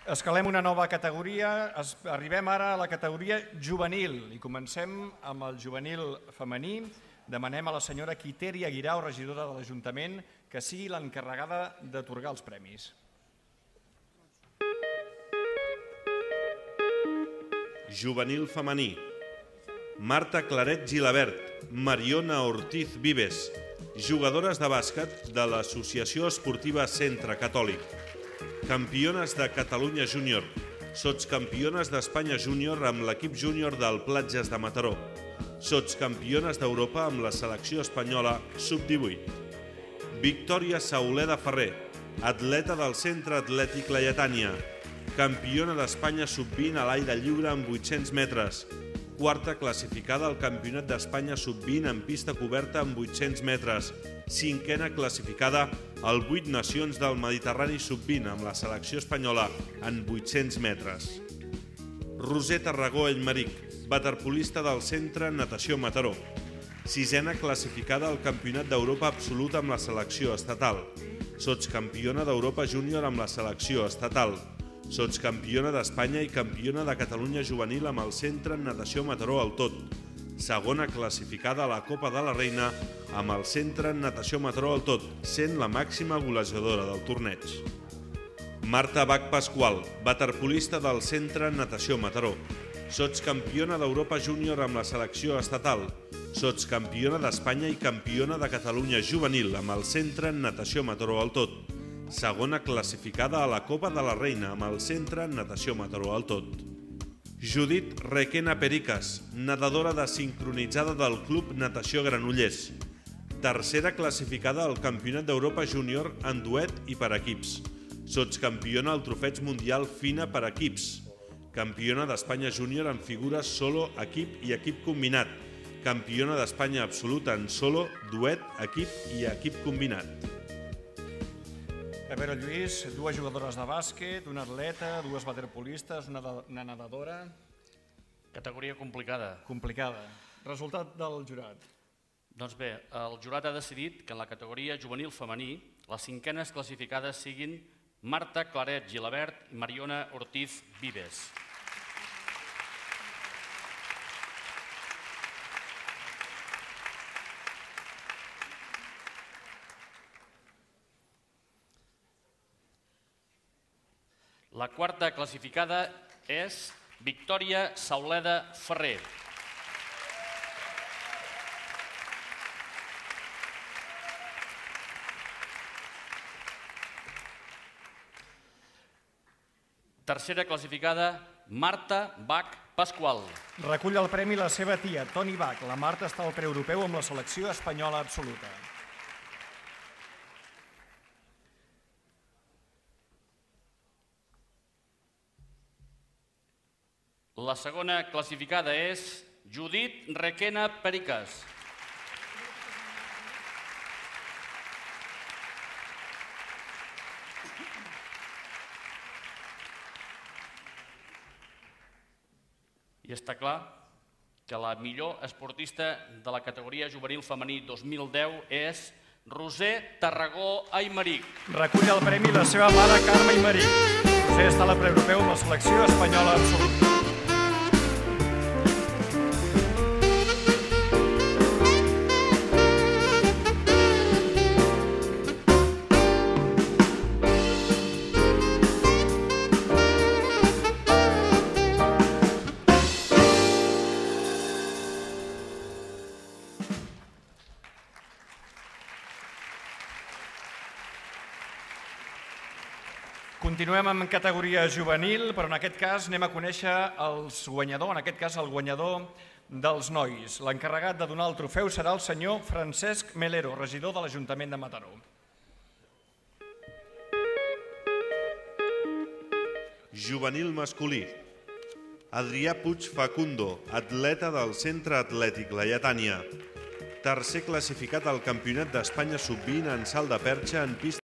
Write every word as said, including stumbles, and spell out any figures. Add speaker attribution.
Speaker 1: Escalem una nova categoria, arribem ara a la categoria juvenil i comencem amb el juvenil femení. Demanem a la senyora Quitèria Guirao, regidora de l'Ajuntament, que sigui l'encarregada d'atorgar els premis.
Speaker 2: Juvenil femení. Marta Claret Gilabert, Mariona Ortiz Vives, jugadores de bàsquet de l'Associació Esportiva Centre Catòlic. Campiones de Catalunya Júnior, sotscampiones d'Espanya Júnior amb l'equip júnior del Platges de Mataró, sotscampiones d'Europa amb la selecció espanyola sub divuit. Victòria Sauleda Ferrer, atleta del Centre Atlètic Laietània, campiona d'Espanya sub vint a l'aire lliure amb vuit-cents metres, quarta classificada al Campionat d'Espanya sub vint en pista coberta amb vuit-cents metres, cinquena classificada al vuit Nacions del Mediterrani sub vint amb la selecció espanyola en vuit-cents metres. Roser Tarragó Ellmeric, waterpolista del Centre Natació Mataró, sisena classificada al Campionat d'Europa absolut amb la selecció estatal, sotscampiona d'Europa júnior amb la selecció estatal, sotscampiona d'Espanya i campiona de Catalunya juvenil amb el Centre Natació Mataró al tot, segona classificada a la Copa de la Reina amb el Centre Natació Mataró al tot, sent la màxima golejadora del torneig. Marta Bach Pasqual, waterpolista del Centre Natació Mataró, sotscampiona d'Europa júnior amb la selecció estatal, sotscampiona d'Espanya i campiona de Catalunya juvenil amb el Centre Natació Mataró al tot, segona classificada a la Copa de la Reina amb el Centre Natació Mataró al tot. Judit Requena Pericas, nedadora de sincronitzada del Club Natació Granollers, tercera classificada al Campionat d'Europa Júnior en duet i per equips, sotscampiona al Trofeig Mundial Fina per equips, campiona d'Espanya Júnior en figures solo, equip i equip combinat, campiona d'Espanya absoluta en solo, duet, equip i equip combinat.
Speaker 1: A veure, Lluís, dues jugadores de bàsquet, una atleta, dues waterpolistes, una nedadora...
Speaker 3: Categoria complicada.
Speaker 1: Complicada. Resultat del jurat.
Speaker 3: Doncs bé, el jurat ha decidit que en la categoria juvenil femení les cinquenes classificades siguin Marta Claret Gilabert i Mariona Ortiz Vives. La quarta classificada és Victòria Sauleda Ferrer. Tercera classificada, Marta Bach Pasqual.
Speaker 1: Recull el premi la seva tia, Toni Bach. La Marta està al preeuropeu amb la selecció espanyola absoluta.
Speaker 3: La segona classificada és Judit Requena Pericas. I està clar que la millor esportista de la categoria juvenil femení dos mil deu és Roser Tarragó Ellmeric.
Speaker 1: Recull el premi la seva mare Carme Ellmeric. Roser està a la preeuropeu amb la selecció espanyola absoluta. Continuem amb categoria juvenil, però en aquest cas anem a conèixer els guanyadors, en aquest cas el guanyador dels nois. L'encarregat de donar el trofeu serà el senyor Francesc Melero, regidor de l'Ajuntament de Mataró.
Speaker 2: Juvenil masculí. Adrià Puig Facundo, atleta del Centre Atlètic Laietània. Tercer classificat al Campionat d'Espanya sub vint en salt de perxa en pista